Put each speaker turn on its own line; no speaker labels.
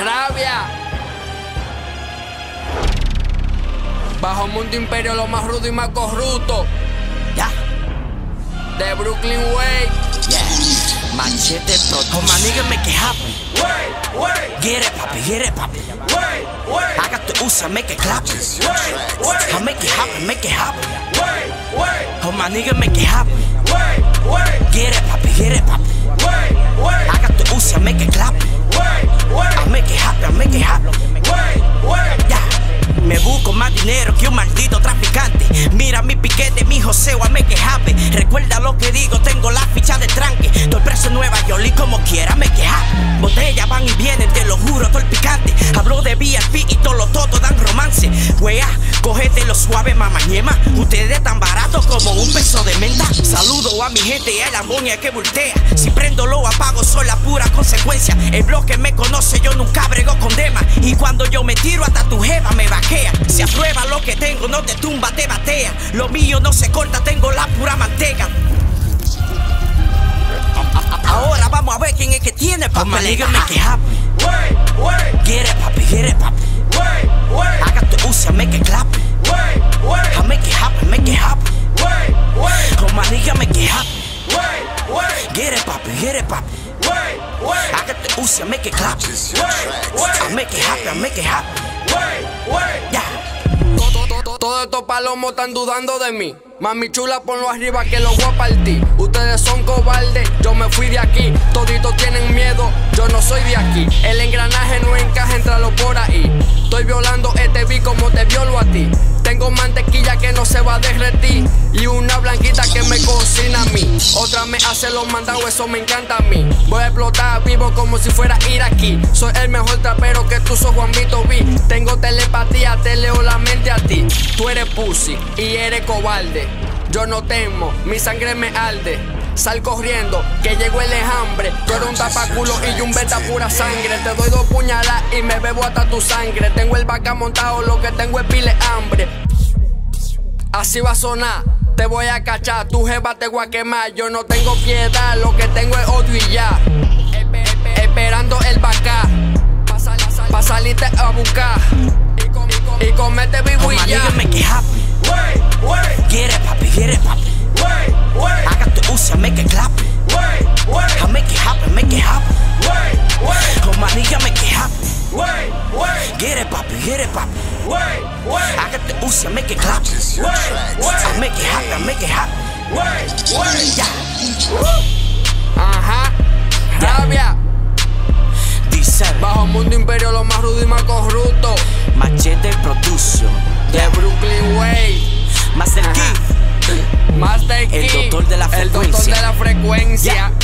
Rabia. Bajo mundo imperio, lo más rudo y más corrupto.
Ya.
De Brooklyn Way.
Yeah. Machete Production. Oh, my nigga, make it happen. Get it, papi, get it, papi. I got the ooze, I make it clap. I make it happen, make it happen. Oh, my nigga, make it happen. Get it, papi, get it, papi. I got the ooze, I make it clap. I make it happen, I make it happen. Yeah. Me busco más dinero que un maldito traficante. Mira mi piquete, mi joseo, a me que happen. Recuerda lo que digo, tengo la ficha de tranque. Estoy preso en Nueva York y como quiera me que happen. Botellas van y vienen, te lo juro, todo el picante. Hablo de VIP y todos los totos dan romance. Wea, cógete lo suave, mamañema. Ustedes tan baratos como un peso de menta. Saludo a mi gente y a la moña que voltea. Si prendo lo apago, soy la pura consecuencia. El bloque me conoce, yo nunca brego con dema. Y cuando yo me tiro hasta tu jeva me vaquea. Si aprueba lo que tengo, no te tumba, te batea. Lo mío no se corta, tengo la pura manteca. Ahora vamos a ver quién es que tiene papeleta. Make it happen. Get it, papi, get it, papi. I got the ooze, I make it clap. I make it happen, make it happen. Oh, my nigga, make it happen. Get it, papi, get it, papi. I got the ooze, I make it clap. I make it happen, I make it happen. Yeah.
Todos estos palomos están dudando de mí. Mami chula, ponlo arriba que lo voy a partir. Ustedes son cobardes, yo me fui de aquí. Toditos tienen miedo, yo no soy de aquí. El engranaje no encaja, entralo por ahí. Estoy violando este beat como te violo a ti. Tengo mantequilla que no se va a derretir y una blanquita que me cocina a mí. Otra me hace los mandados, eso me encanta a mí. Voy a explotar vivo como si fuera iraquí. Soy el mejor trapero que tú sos Juan Vito V. Tengo telepatía, te leo la mente a ti. Tú eres pussy y eres cobarde. Yo no temo, mi sangre me arde. Sal corriendo, que llegó el enjambre. Tú eres un tapaculo y yo un beta pura sangre. Te doy 2 puñaladas y me bebo hasta tu sangre. Tengo el vaca montado, lo que tengo es pile hambre. Así va a sonar, te voy a cachar. Tu jeva te voy a quemar, yo no tengo piedad. Lo que tengo es odio y ya. Esperando el vaca pa' salirte a buscar y comete vivo y ya.
Make it happen. Get it, papi, get it, papi. I got the ooze, I make it clap. I make it happen, make it happen. Oh, my nigga, make it happen. Get it, papi, get it, papi. I got the ooze, I make it clap. I make it happen, I make it happen. Yeah.
Ajá, rabia.
Dice
bajo mundo imperio, lo más rudo y más corrupto.
Machete Production.
De Brooklyn Way.
Master Key.
Master Key.
El doctor de la frecuencia.
El doctor de la frecuencia.